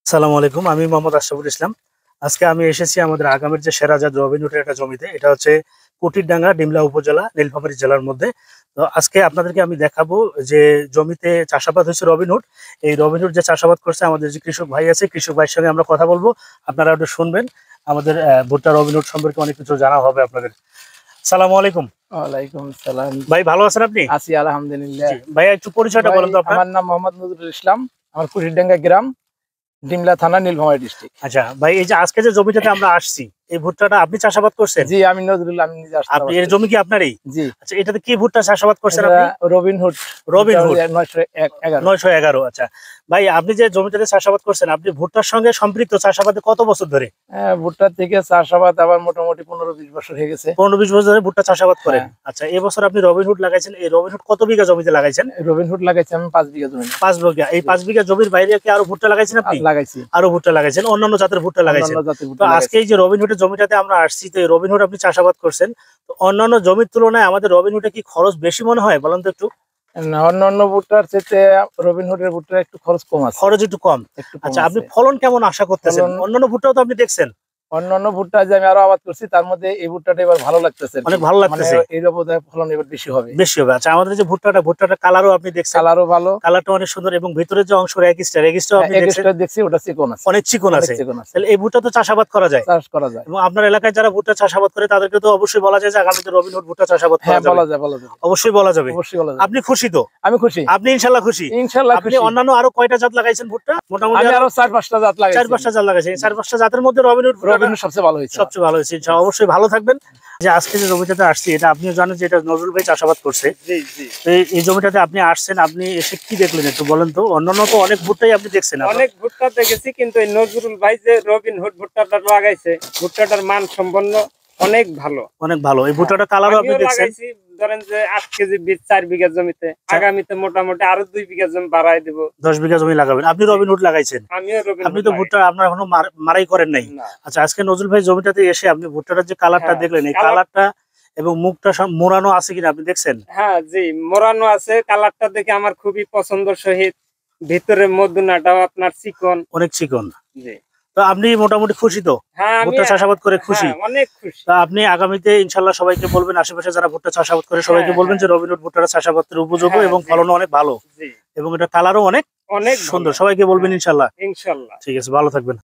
আসসালামু আলাইকুম। আমি মোহাম্মদ আশরাফুল ইসলাম। আজকে আমি এসেছি আমাদের আগামীর যে সেরাজাত রবিন হুডের একটা জমিতে। এটা হচ্ছে কুটিরডাঙ্গা, ডিমলা উপজেলা, নীলফামারী জেলার মধ্যে। তো আজকে আপনাদেরকে আমি দেখাবো যে জমিতে চাষাবাদ হচ্ছে রবিন হুড। এই রবিন হুড যে চাষাবাদ করছে আমাদের যে কৃষক ভাই আছে, কৃষক ভাইয়ের সঙ্গে আমরা কথা বলবো। আপনারা একটু শুনবেন। আমাদের ভুট্টা রবিন হুড সম্পর্কে অনেক কিছু জানা হবে আপনাদের। সালামু আলাইকুম। ওয়ালাইকুম সালাম। ভাই ভালো আছেন আপনি? আছি আলহামদুলিল্লাহ। জি ভাইয়া, একটু পরিচয়টা বলেন তো আপনার। আমার নাম মোহাম্মদ নজরুল ইসলাম। আমার কুটিরডাঙ্গা গ্রাম, ডিমলা থানা, নীলফামারী ডিস্ট্রিক্ট। আচ্ছা ভাই, এই যে আজকে যে জমিটাতে আমরা আসছি, এই ভুট্টাটা আপনি চাষাবাদ করছেন? জি, আমি নজরুল, আমি নিজে আপনি এর জমি কি আপনারই? জি। আচ্ছা, এটাতে কি ভুট্টা চাষাবাদ করছেন আপনি? Robin Hood. Robin Hood 911। 911। আচ্ছা ভাই, আপনি যে জমিটাতে চাষাবাদ করছেন, আপনি ভুট্টার সঙ্গে সম্পৃক্ত চাষাবাদে কত বছর ধরে? ভুট্টা থেকে চাষাবাদ আমার মোটামুটি 15-20 বছর হয়ে গেছে। 15-20 বছর ধরে ভুট্টা চাষাবাদ করেন। হ্যাঁ। আচ্ছা, এবছর আপনি রবিন হুড লাগাইছেন। এই রবিন হুড কত বিঘা জমিতে লাগাইছেন? রবিন হুড লাগাইছি আমি 5 বিঘা জমি। 5 বিঘা। এই 5 বিঘা জমির বাইরে কি আরো ভুট্টা লাগাইছেন আপনি? লাগাইছি। আরো ভুট্টা লাগাইছেন, অন্যান্য জাতের ভুট্টা লাগাইছেন। তো আজকে এই যে রবিন হুডের জমিটাতে আমরা আসছি, তো এই রবিন হুড আপনি চাষাবাদ করছেন, তো অন্যান্য জমির তুলনায় আমাদের রবিন হুডে কি খরচ বেশি মনে হয় বলেন তো একটু? অন্যান্য ভুট্টার চেয়ে রবিন হুডের ভুট্টার একটু খরচ কম আছে। খরচ একটু কম। আচ্ছা, আপনি ফলন কেমন আশা করতেছেন? অন্যান্য ভুট্টাও তো আপনি দেখছেন। অন্যান্য ভুট্টা যে আমি আরো আবাদ করছি তার মধ্যে এই ভুট্টাটা এবার ভালো লাগতেছে, অনেক ভালো লাগতেছে। এর বোধহয় ফলন এবার বেশি হবে। আচ্ছা, আমাদের যে ভুট্টাটা কালারও আপনি দেখছেন, কালারও ভালো, কালারটা অনেক সুন্দর, এবং ভিতরের যে অংশ রেগিস্টার আপনি দেখছি ওটা চিকন আছে, অনেক চিকন আছে। তাহলে এই ভুট্টা তো চাষাবাদ করা যায়। চাষ করা যায়। এবং আপনার এলাকায় যারা ভুট্টা চাষাবাদ করে তাদেরকে তো অবশ্যই বলা যায় যে আগামীতে রবিন হুড ভুট্টা চাষাবাদ করা যাবে। বলা যায়, অবশ্যই বলা যাবে। আপনি খুশি তো? আমি খুশি। আপনি ইনশাআল্লাহ খুশি? ইনশাআল্লাহ আপনি খুশি। অন্যান্য আরো কয়টা জাত লাগাইছেন ভুট্টা? মোটামুটি আমি আরো 4-5টা জাত লাগাইছি। 4-5টা জাত লাগাইছেন। 4-5টা জাতের মধ্যে রবিন হুড সবচেয়ে ভালো হয়েছে। সবচেয়ে ভালো হয়েছে। ইনশাআল্লাহ অবশ্যই ভালো থাকবেন। যে আজকে যে জমিটাতে আসছি, এটা আপনিও জানেন যে এটা নজরুল ভাই চাষাবাদ করছে। জি জি। এই জমিটাতে আপনি আসছেন, আপনি এসে কি দেখলেন একটু বলেন তো? অন্যান্য তো অনেক ভুট্টাই আপনি দেখছেন। অনেক ভুট্টা দেখেছি, কিন্তু এই নজরুল ভাই যে রবিন হুড ভুট্টাটা লাগাইছে, ভুট্টাটার মান সম্পন্ন অনেক ভালো। অনেক ভালো। এই ভুট্টাটা কালারও আপনি দেখছেন। ধরেন যে 8 কেজি বীজ 4 বিঘা জমিতে, আগামীতে মোটামুটি আরো 2 বিঘা জমি বাড়াই দেব। 10 বিঘা জমি লাগাবেন। আপনি রবিন হুড লাগাইছেন? আমিও রবিন। আপনি তো ভুট্টা আপনার এখনো মারাই করেন নাই। আচ্ছা, আজকে নজরুল ভাই জমিটাতে এসে আপনি ভুট্টাটার যে কালারটা দেখলেন, এই কালারটা এবং মুখটা সব মোড়ানো আছে কিনা আপনি দেখছেন? হ্যাঁ জি, মোড়ানো আছে। কালারটা দেখে আমার খুবই পছন্দ সহিত। ভিতরে মধুনাটাও আপনার চিকন, অনেক চিকন। জি। তো আপনি মোটামুটি খুশি তো? হ্যাঁ, ভুট্টা চাষাবাদ করে খুশি? অনেক খুশি। তা আপনি আগামীতে ইনশাআল্লাহ সবাইকে বলবেন, আশেপাশে যারা ভুট্টা চাষাবাদ করে সবাইকে বলবেন যে রবিন হুড ভুট্টাটা চাষাবাদের উপযোগী এবং ফলনও অনেক ভালো, এবং এটা কালারও অনেক সুন্দর। সবাইকে বলবেন ইনশাআল্লাহ। ইনশাআল্লাহ। ঠিক আছে, ভালো থাকবেন।